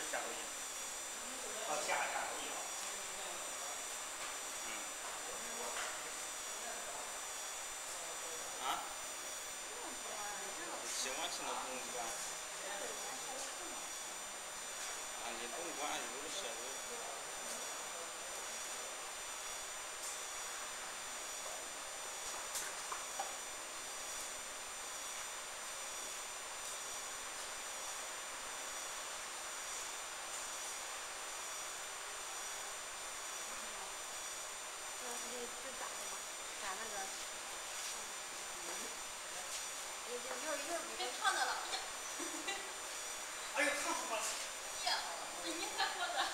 下周一。哦，下周一啊。嗯。啊？喜欢去那博物馆。啊，你博物馆有的设备。 就打的嘛，打那个，一别烫着了， 哎呦，烫死我了！ 呀，你还活着？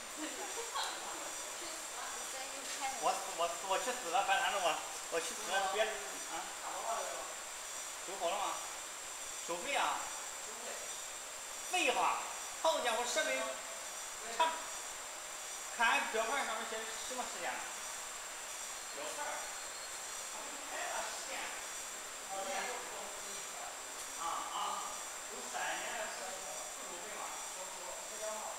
我去死了，办啥了我去死了，别啊！修好了吗？收费啊？收费。废话，好家伙，设备差。看标牌上面写什么时间了？标牌。开了时间。都3年了，是不收费吗？收号。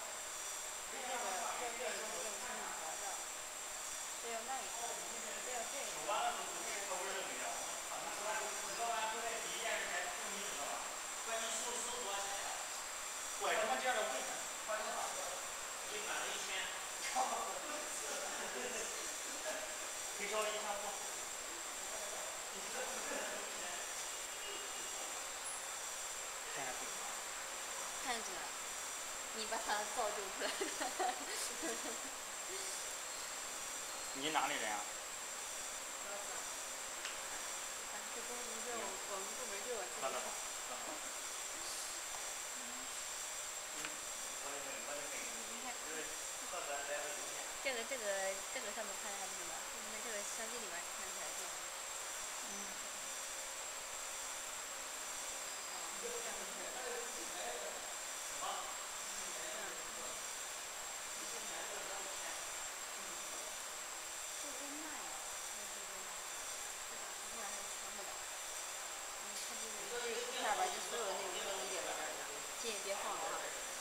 这要慢一点，这要这个。 收完了都不给客户认的，老板回来第一件事先求你知道吧？管你收多少钱呀？管什么价都问他，管你啥价？1万1000。赔偿1万5。看下这个。 看着，你把它造就出来的。 你哪里人啊？ 这公司就我们部门就有这个。这个上面看一下这个，这个相机里面看出来就。下边就所有的内容都能列在这儿的，进别晃了啊。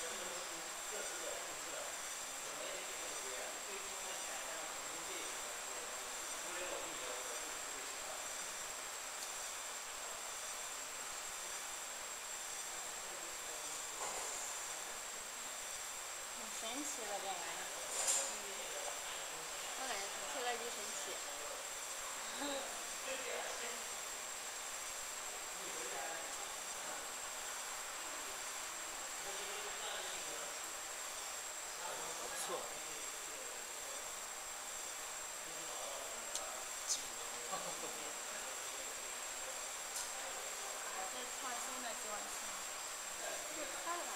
神奇了这玩意儿，我感觉特别神奇。 不错。 这创新的希望是，就开了吧。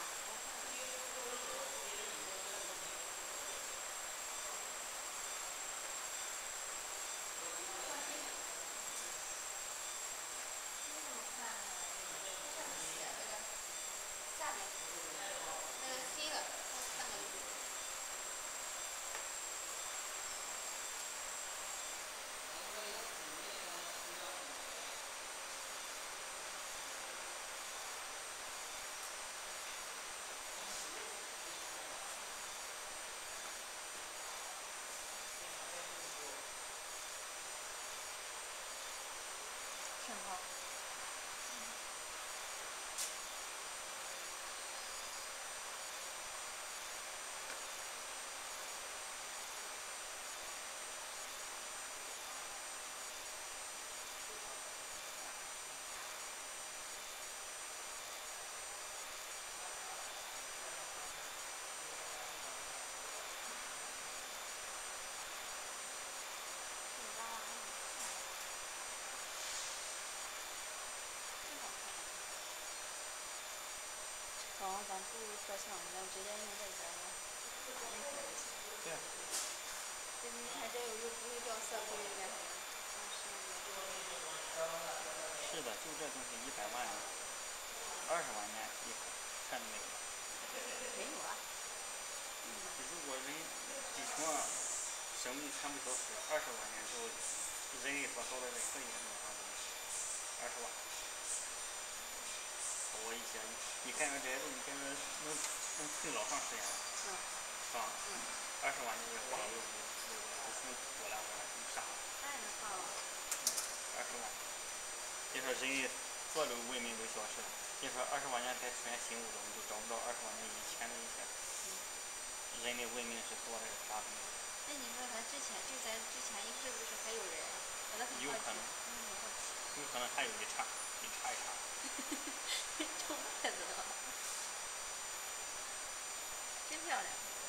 下面那个黑的，看看。挺好。咱不摄像，咱直接用这个对。 这你看这又不会掉色，不会干什么。 是的，就这东西100万，20万年一看那个。 没有啊。 如果人地球上生命全部消失，20万年之后，人类所造的人可以弄上20万。我一想，你看看这些东西，感觉能。 都退老长时间了，是吧？20万你也花了不从多2万这么傻。 那也能花了。 20万，别说人类所有的文明都消失了，别说20万年再出现新物种，你都找不着20万年以前的一些人类文明是多的发展的。 那你说咱之前就咱之前是不是还有人？我都很好奇。 有可能。有可能还有一茬一茬。 种叶子了，真漂亮。